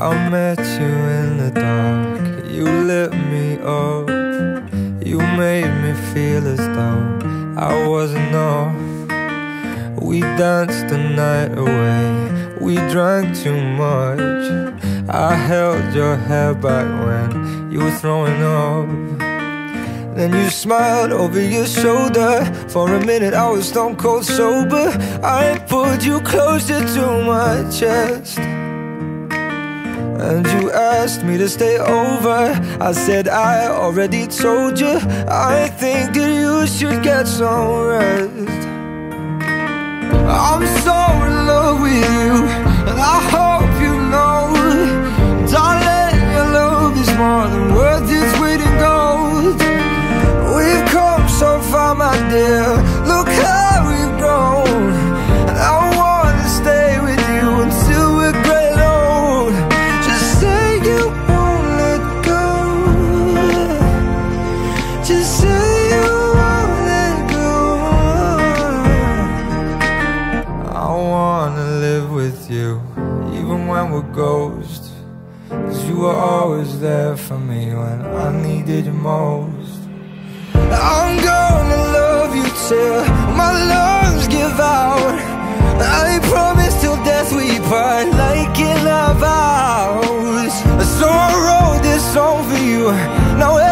I met you in the dark, you lit me up. You made me feel as though I was enough. We danced the night away, we drank too much. I held your hair back when you were throwing up. Then you smiled over your shoulder. For a minute I was stone cold sober. I pulled you closer to my chest, and you asked me to stay over. I said I already told you, I think that you should get some rest. I'm so in love with you, and I hope you know, darling, your love is more than worth its weight in gold. We've come so far, my dear, look how we've grown. And I wanna stay with you until we're great old. Just say you won't let go. Just say you won't let go. I wanna live with you, even when we're ghosts. 'Cause you were always there for me when I needed you most. I'm gonna love you till my lungs give out. I promise till death we part, like in our vows. So I wrote this song for you. Now